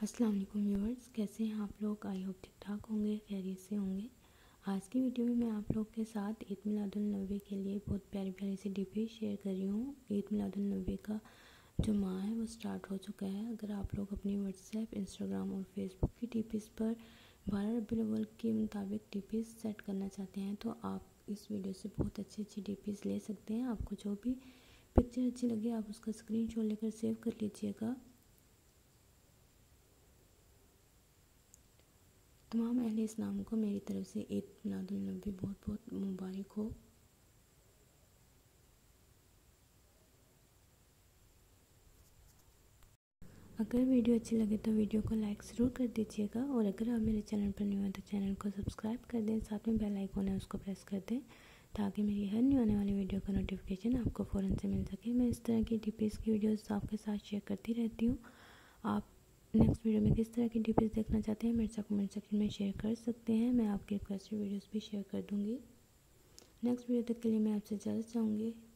अस्सलाम वालेकुम व्यूअर्स, कैसे हैं आप लोग। आई होप ठीक ठाक होंगे, खैरियत से होंगे। आज की वीडियो में मैं आप लोग के साथ ईद मिलादुल नबी के लिए बहुत प्यारी प्यारी सी टिप्स शेयर कर रही हूँ। ईद मिलादुल नबी का जो माह है वो स्टार्ट हो चुका है। अगर आप लोग अपनी व्हाट्सएप, इंस्टाग्राम और फेसबुक की टिप्स पर 12 रबीउल अव्वल के मुताबिक टिप्स सेट करना चाहते हैं तो आप इस वीडियो से बहुत अच्छी अच्छी टिप्स ले सकते हैं। आपको जो भी पिक्चर अच्छी लगे आप उसका स्क्रीनशॉट लेकर सेव कर लीजिएगा। तमाम अहले इस्लाम को मेरी तरफ से ईद मिलादुल नबी बहुत बहुत मुबारक हो। अगर वीडियो अच्छी लगे तो वीडियो को लाइक ज़रूर कर दीजिएगा और अगर आप मेरे चैनल पर न्यू हैं तो चैनल को सब्सक्राइब कर दें, साथ में बेल आइकन है उसको प्रेस कर दें ताकि मेरी हर न्यू आने वाली वीडियो का नोटिफिकेशन आपको फ़ौरन से मिल सके। मैं इस तरह की टिप्स की वीडियोस आपके साथ शेयर करती रहती हूँ। आप नेक्स्ट वीडियो में किस तरह की टिप्स देखना चाहते हैं मेरे साथ कमेंट सेक्शन में शेयर कर सकते हैं। मैं आपकी रिक्वेस्टेड वीडियोस भी शेयर कर दूँगी। नेक्स्ट वीडियो तक के लिए मैं आपसे इजाज़त चाहूँगी।